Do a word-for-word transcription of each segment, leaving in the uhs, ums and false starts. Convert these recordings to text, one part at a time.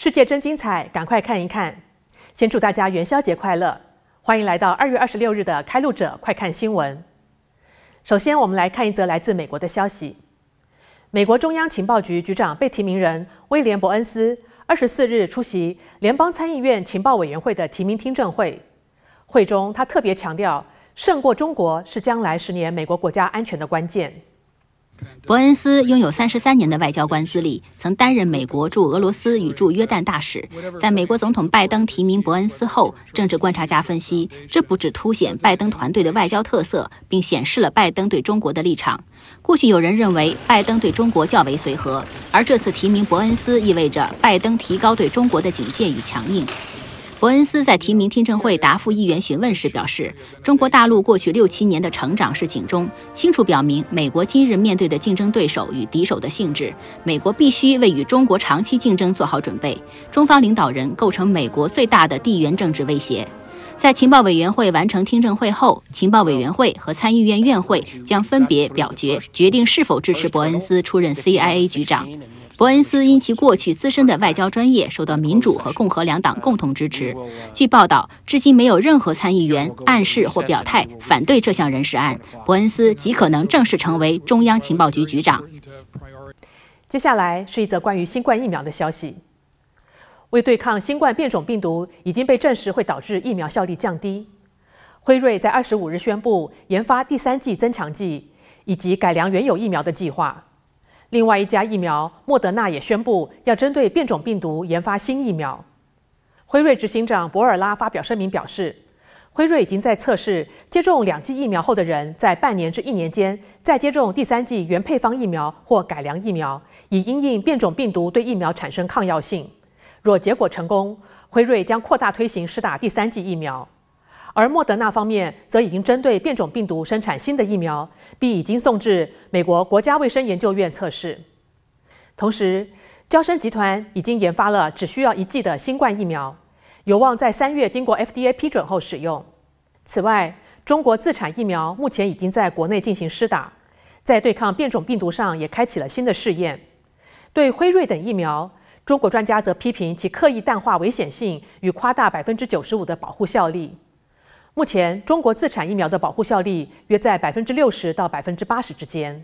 世界真精彩，赶快看一看！先祝大家元宵节快乐！欢迎来到二月二十六日的开路者快看新闻。首先，我们来看一则来自美国的消息：美国中央情报局局长被提名人威廉·伯恩斯二十四日出席联邦参议院情报委员会的提名听证会。会中，他特别强调，胜过中国是将来十年美国国家安全的关键。 伯恩斯拥有三十三年的外交官资历，曾担任美国驻俄罗斯与驻约旦大使。在美国总统拜登提名伯恩斯后，政治观察家分析，这不只凸显拜登团队的外交特色，并显示了拜登对中国的立场。过去有人认为拜登对中国较为随和，而这次提名伯恩斯意味着拜登提高对中国的警戒与强硬。伯恩斯在提名听证会答复议员询问时表示，中国大陆过去六七年的成长是警钟，清楚表明美国今日面对的竞争对手与敌手的性质，美国必须为与中国长期竞争做好准备。中方领导人构成美国最大的地缘政治威胁。在情报委员会完成听证会后，情报委员会和参议院院会将分别表决，决定是否支持伯恩斯出任 C I A 局长。伯恩斯因其过去资深的外交专业，受到民主和共和两党共同支持。据报道，至今没有任何参议员暗示或表态反对这项人事案。伯恩斯极可能正式成为中央情报局局长。 接下来是一则关于新冠疫苗的消息。为对抗新冠变种病毒，已经被证实会导致疫苗效力降低。辉瑞在二十五日宣布研发第三剂增强剂，以及改良原有疫苗的计划。另外一家疫苗莫德纳也宣布要针对变种病毒研发新疫苗。辉瑞执行长博尔拉发表声明表示，辉瑞已经在测试接种两剂疫苗后的人在半年至一年间再接种第三剂原配方疫苗或改良疫苗，以因应变种病毒对疫苗产生抗药性。若结果成功，辉瑞将扩大推行施打第三剂疫苗。而莫德纳方面则已经针对变种病毒生产新的疫苗，并已经送至美国国家卫生研究院测试。同时，嬌生集团已经研发了只需要一剂的新冠疫苗，有望在三月经过 F D A 批准后使用。此外，中国自产疫苗目前已经在国内进行施打，在对抗变种病毒上也开启了新的试验。对辉瑞等疫苗，中国专家则批评其刻意淡化危险性与夸大百分之九十五的保护效力。目前，中国自产疫苗的保护效力约在百分之六十到百分之八十之间。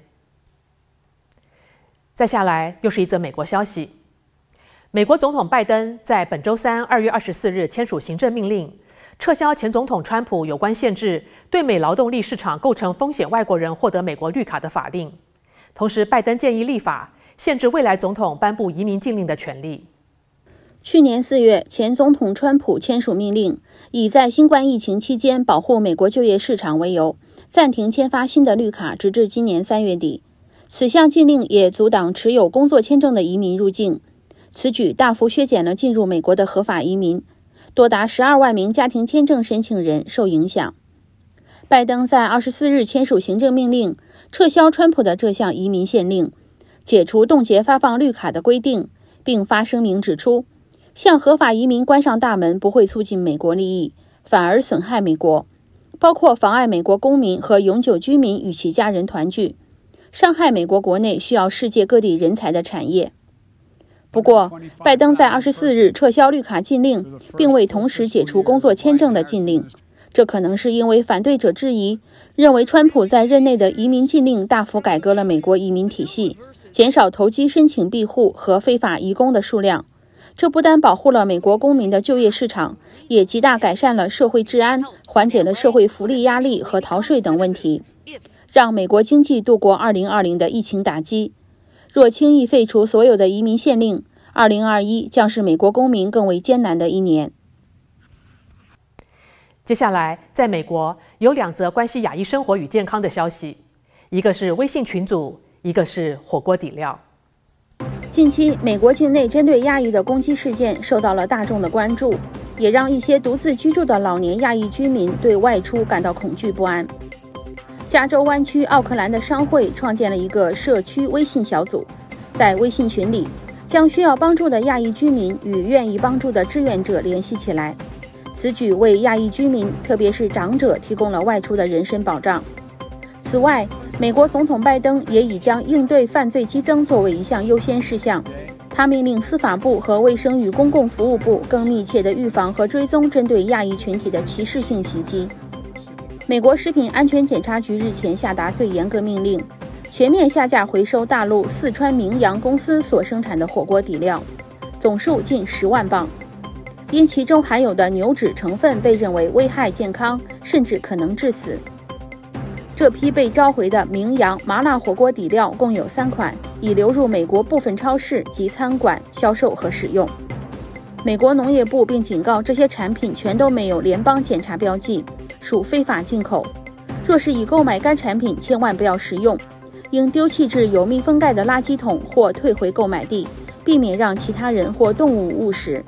再下来，又是一则美国消息：美国总统拜登在本周三二月二十四日签署行政命令，撤销前总统川普有关限制对美劳动力市场构成风险外国人获得美国绿卡的法令。同时，拜登建议立法限制未来总统颁布移民禁令的权利。 去年四月，前总统川普签署命令，以在新冠疫情期间保护美国就业市场为由，暂停签发新的绿卡，直至今年三月底。此项禁令也阻挡持有工作签证的移民入境。此举大幅削减了进入美国的合法移民，多达十二万名家庭签证申请人受影响。拜登在二十四日签署行政命令，撤销川普的这项移民限令，解除冻结发放绿卡的规定，并发声明指出，向合法移民关上大门不会促进美国利益，反而损害美国，包括妨碍美国公民和永久居民与其家人团聚，伤害美国国内需要世界各地人才的产业。不过，拜登在二十四日撤销绿卡禁令，并未同时解除工作签证的禁令。这可能是因为反对者质疑，认为川普在任内的移民禁令大幅改革了美国移民体系，减少投机申请庇护和非法移工的数量。这不单保护了美国公民的就业市场，也极大改善了社会治安，缓解了社会福利压力和逃税等问题，让美国经济度过二零二零的疫情打击。若轻易废除所有的移民限令，二零二一将是美国公民更为艰难的一年。 接下来，在美国有两则关系亚裔生活与健康的消息，一个是微信群组，一个是火锅底料。 近期，美国境内针对亚裔的攻击事件受到了大众的关注，也让一些独自居住的老年亚裔居民对外出感到恐惧不安。加州湾区奥克兰的商会创建了一个社区微信小组，在微信群里，将需要帮助的亚裔居民与愿意帮助的志愿者联系起来。此举为亚裔居民，特别是长者，提供了外出的人身保障。此外，美国总统拜登也已将应对犯罪激增作为一项优先事项。 他命令司法部和卫生与公共服务部更密切地预防和追踪针对亚裔群体的歧视性袭击。美国食品安全检查局日前下达最严格命令，全面下架回收大陆四川名扬公司所生产的火锅底料，总数近十万磅，因其中含有的牛脂成分被认为危害健康，甚至可能致死。这批被召回的名扬麻辣火锅底料共有三款，已流入美国部分超市及餐馆销售和使用。美国农业部并警告，这些产品全都没有联邦检查标记，属非法进口。若是已购买该产品，千万不要食用，应丢弃至有密封盖的垃圾桶或退回购买地，避免让其他人或动物误食。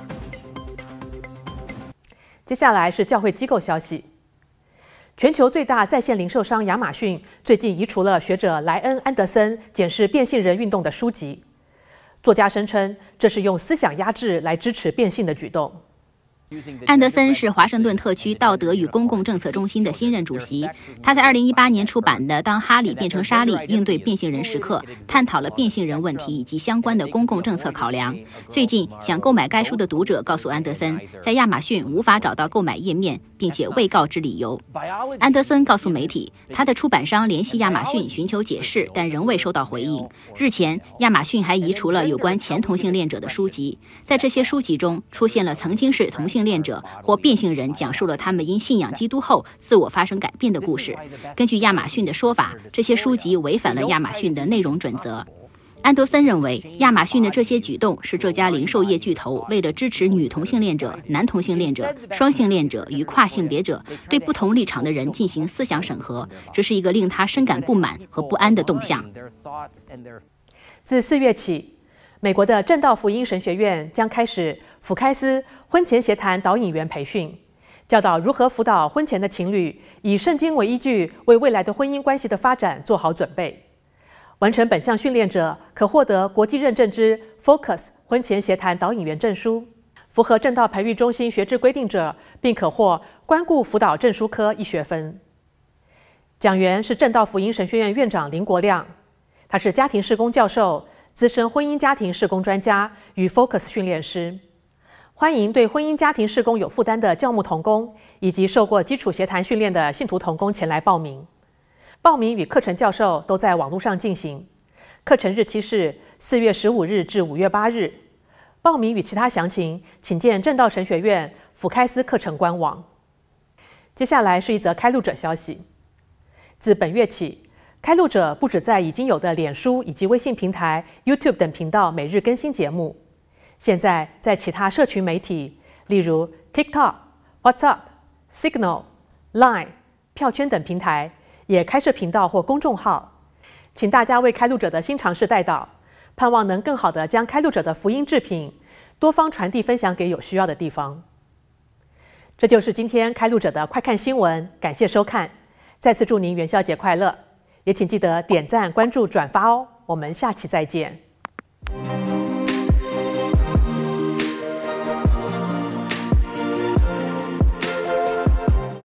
接下来是教会机构消息。全球最大在线零售商亚马逊最近移除了学者莱恩·安德森检视变性人运动的书籍。作家声称，这是用思想压制来支持变性的举动。 安德森是华盛顿特区道德与公共政策中心的新任主席。他在二零一八年出版的《当哈利变成莎莉：应对变性人时刻》探讨了变性人问题以及相关的公共政策考量。最近，想购买该书的读者告诉安德森，在亚马逊无法找到购买页面，并且未告知理由。安德森告诉媒体，他的出版商联系亚马逊寻求解释，但仍未收到回应。日前，亚马逊还移除了有关前同性恋者的书籍，在这些书籍中出现了曾经是同性恋者或变性人讲述了他们因信仰基督后自我发生改变的故事。根据亚马逊的说法，这些书籍违反了亚马逊的内容准则。安德森认为，亚马逊的这些举动是这家零售业巨头为了支持女同性恋者、男同性恋者、双性恋者与跨性别者，对不同立场的人进行思想审核，这是一个令他深感不满和不安的动向。 自四月起，美国的正道福音神学院将开始福开斯婚前协谈导引员培训，教导如何辅导婚前的情侣，以圣经为依据，为未来的婚姻关系的发展做好准备。完成本项训练者可获得国际认证之 Focus 婚前协谈导引员证书，符合正道培育中心学制规定者，并可获关顾辅导证书科一学分。讲员是正道福音神学院院长林国亮，他是家庭事工教授、资深婚姻家庭事工专家与 Focus 训练师。欢迎对婚姻家庭事工有负担的教牧同工以及受过基础协谈训练的信徒同工前来报名。报名与课程教授都在网络上进行，课程日期是四月十五日至五月八日。报名与其他详情，请见正道神学院福开斯课程官网。接下来是一则开路者消息。自本月起，开路者不只在已经有的脸书以及微信平台、YouTube 等频道每日更新节目，现在在其他社群媒体，例如 TikTok、WhatsApp、Signal、Line、票圈等平台，也开设频道或公众号。请大家为开路者的新尝试代祷，盼望能更好地将开路者的福音制品多方传递分享给有需要的地方。这就是今天开路者的快看新闻，感谢收看，再次祝您元宵节快乐，也请记得点赞、关注、转发哦。我们下期再见。